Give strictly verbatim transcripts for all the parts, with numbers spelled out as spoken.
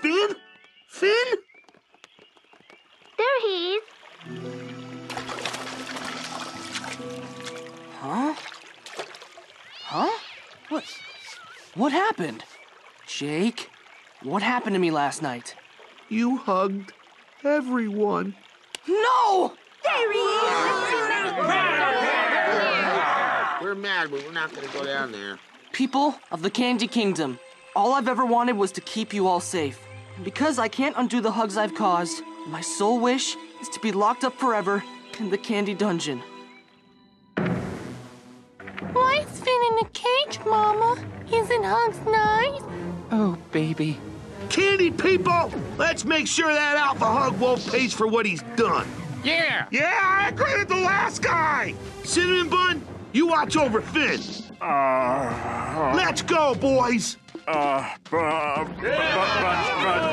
Finn? Finn? There he is. Huh? Huh? What? What happened? Jake, what happened to me last night? You hugged everyone. No! There he is. We're mad, but we're not gonna go down there. People of the Candy Kingdom, all I've ever wanted was to keep you all safe. Because I can't undo the hugs I've caused, my sole wish is to be locked up forever in the Candy Dungeon. Why is Finn in a cage, Mama? Isn't Hugs nice? Oh, baby. Candy people, let's make sure that Alpha Hug Wolf pays for what he's done. Yeah! Yeah, I agree with the last guy. Cinnamon Bun, you watch over Finn. Uh, Let's go, boys. uh, but, but, but,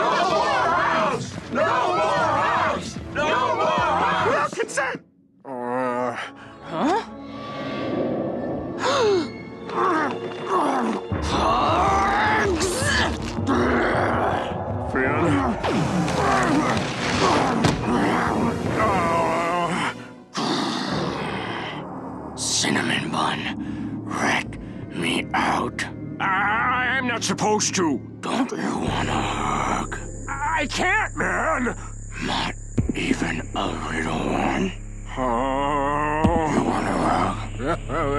No more hugs! No more hugs! Without consent! uh, Huh? Finn? Cinnamon Bun, rat me out. I'm not supposed to. Don't you want a hug? I can't, man. Not even a little one? Oh. You want a hug?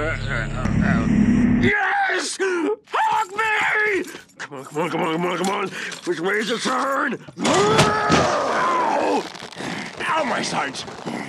Yes! Hug me! Come on, come on, come on, come on, come on. Which way is the turn? Ow! Ow, my sides.